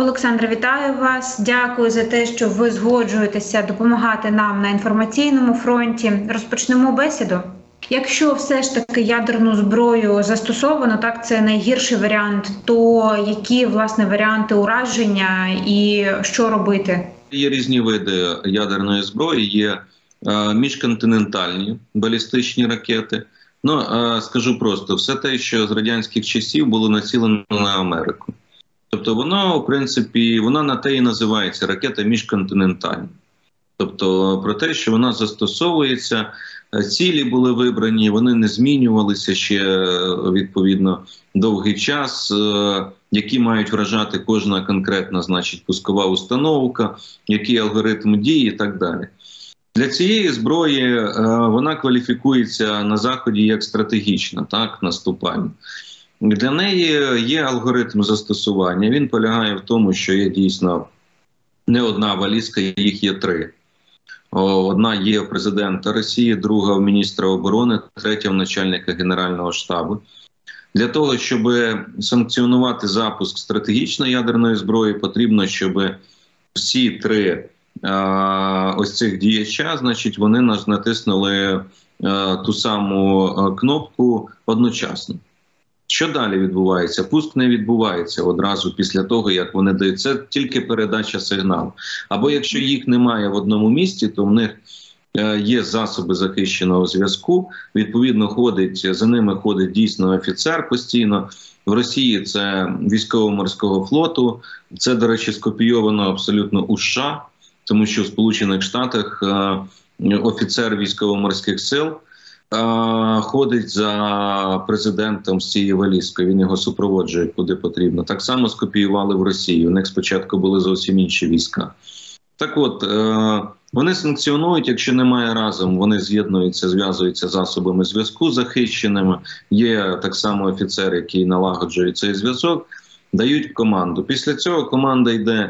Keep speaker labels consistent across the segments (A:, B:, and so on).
A: Олександре, вітаю вас. Дякую за те, що ви згоджуєтеся допомагати нам на інформаційному фронті. Розпочнемо бесіду. Якщо все ж таки ядерну зброю застосовано, так, це найгірший варіант, то які, власне, варіанти ураження і що робити?
B: Є різні види ядерної зброї, є міжконтинентальні балістичні ракети. Ну, скажу просто, все те, що з радянських часів було націлено на Америку. Тобто воно, в принципі, вона на те і називається ракета міжконтинентальна. Тобто про те, що вона застосовується, цілі були вибрані, вони не змінювалися ще, відповідно, довгий час, які мають вражати кожна конкретна, значить, пускова установка, який алгоритм дії і так далі. Для цієї зброї вона кваліфікується на Заході як стратегічна, так, наступальна. Для неї є алгоритм застосування. Він полягає в тому, що є дійсно не одна валізка, їх є три. Одна є у президента Росії, друга у міністра оборони, третя у начальника Генерального штабу. Для того, щоб санкціонувати запуск стратегічної ядерної зброї, потрібно, щоб всі три ось цих діяча, значить, вони нас натиснули ту саму кнопку одночасно. Що далі відбувається? Пуск не відбувається одразу після того, як вони дають. Це тільки передача сигналу. Або якщо їх немає в одному місці, то в них є засоби захищеного зв'язку. Відповідно, за ними ходить дійсно офіцер постійно. В Росії це військово-морського флоту. Це, до речі, скопійовано абсолютно у США, тому що в Сполучених Штатах офіцер військово-морських сил ходить за президентом з цією валізкою, він його супроводжує куди потрібно. Так само скопіювали в Росії, у них спочатку були зовсім інші війська. Так от, вони санкціонують, якщо немає разом, вони з'єднуються, зв'язуються засобами зв'язку захищеними, є так само офіцер, який налагоджує цей зв'язок, дають команду. Після цього команда йде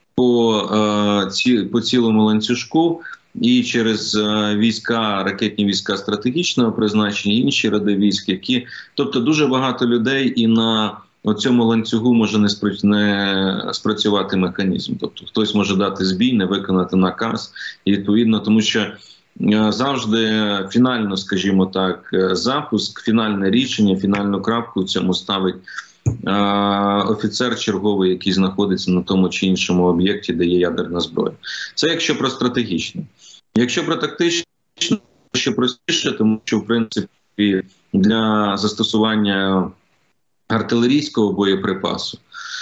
B: по цілому ланцюжку, і через війська, ракетні війська стратегічного призначення, інші роди військ, які, тобто дуже багато людей, і на цьому ланцюгу може не спрацювати механізм. Тобто хтось може дати збій, не виконати наказ, і відповідно, тому що завжди фінально, скажімо так, запуск, фінальне рішення, фінальну крапку в цьому ставить офіцер черговий, який знаходиться на тому чи іншому об'єкті, де є ядерна зброя. Це якщо про стратегічне. Якщо про тактичне, ще простіше, тому що, в принципі, для застосування артилерійського боєприпасу,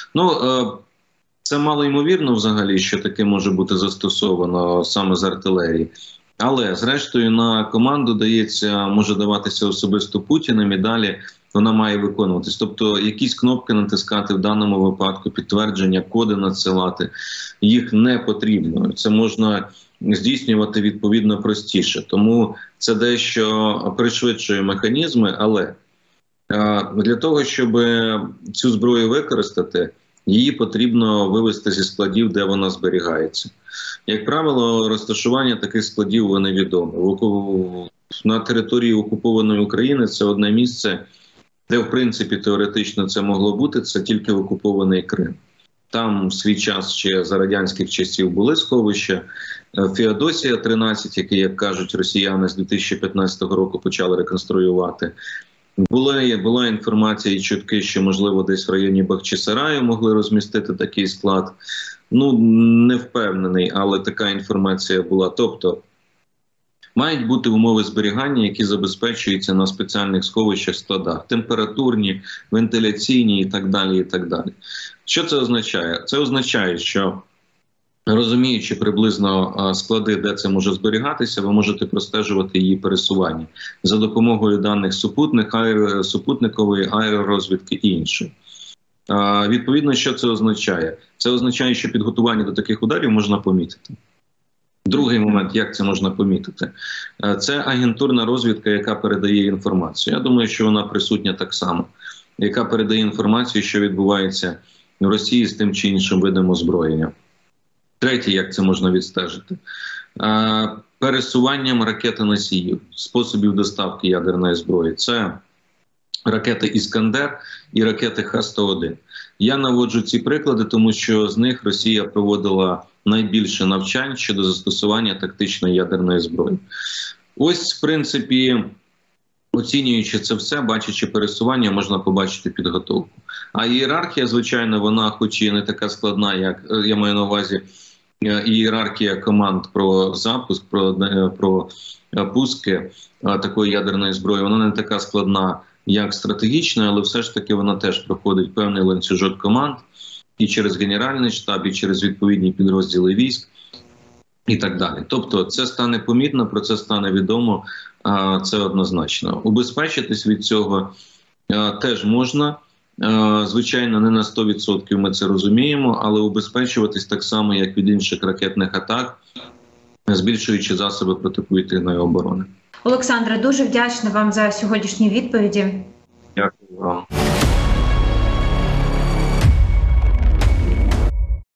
B: це мало ймовірно взагалі, що таке може бути застосовано саме з артилерії. Але, зрештою, на команду може даватися особисто Путіним, і далі вона має виконуватись. Тобто якісь кнопки натискати в даному випадку, підтвердження, коди надсилати, їх не потрібно. Це можна здійснювати відповідно простіше. Тому це дещо пришвидшує механізми, але для того, щоб цю зброю використати, її потрібно вивести зі складів, де вона зберігається. Як правило, розташування таких складів вони відомі. На території окупованої України це одне місце, де, в принципі, теоретично це могло бути, це тільки окупований Крим. Там в свій час ще за радянських часів були сховища. Феодосія 13, який, як кажуть росіяни, з 2015 року почали реконструювати. Була інформація і чутки, що, можливо, десь в районі Бахчисараю могли розмістити такий склад. Не впевнений, але така інформація була. Тобто, мають бути умови зберігання, які забезпечуються на спеціальних сховищах, складах. Температурні, вентиляційні і так далі, і так далі. Що це означає? Це означає, що, розуміючи приблизно склади, де це може зберігатися, ви можете простежувати її пересування за допомогою даних супутникової, аеророзвідки і іншої. Відповідно, що це означає? Це означає, що підготування до таких ударів можна помітити. Другий момент, як це можна помітити, це агентурна розвідка, яка передає інформацію. Я думаю, що вона присутня так само, яка передає інформацію, що відбувається в Росії з тим чи іншим видом озброєння. Третє, як це можна відстежити, пересуванням ракет-носіїв, способів доставки ядерної зброї. Це ракети «Іскандер» і ракети Х-101. Я наводжу ці приклади, тому що з них Росія проводила найбільше навчань щодо застосування тактичної ядерної зброї. Ось, в принципі, оцінюючи це все, бачачи пересування, можна побачити підготовку. А ієрархія, звичайно, вона хоч і не така складна, як я маю на увазі ієрархія команд про запуск, про пуски такої ядерної зброї, вона не така складна, як стратегічна, але все ж таки вона теж проходить певний ланцюжок команд і через Генеральний штаб, і через відповідні підрозділи військ і так далі. Тобто це стане помітно, про це стане відомо, це однозначно. Убезпечитись від цього теж можна. Звичайно, не на 100% ми це розуміємо, але убезпечуватись так само, як від інших ракетних атак, збільшуючи засоби протиповітряної оборони.
A: Олександре, дуже вдячна вам за сьогоднішні відповіді.
B: Дякую вам.